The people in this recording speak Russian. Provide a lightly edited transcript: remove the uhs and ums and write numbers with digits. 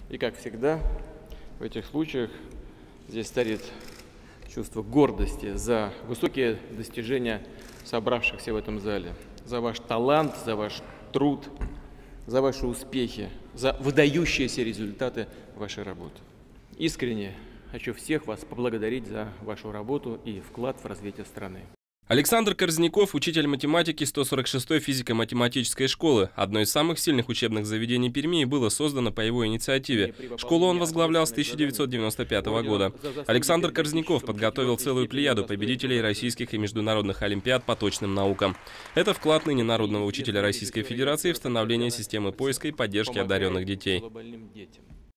И, как всегда, в этих случаях здесь царит чувство гордости за высокие достижения собравшихся в этом зале, за ваш талант, за ваш труд, за ваши успехи, за выдающиеся результаты вашей работы. Искренне хочу всех вас поблагодарить за вашу работу и вклад в развитие страны. Александр Корзняков – учитель математики 146-й физико-математической школы. Одно из самых сильных учебных заведений Перми было создано по его инициативе. Школу он возглавлял с 1995 года. Александр Корзняков подготовил целую плеяду победителей российских и международных олимпиад по точным наукам. Это вклад ныне народного учителя Российской Федерации в становление системы поиска и поддержки одаренных детей.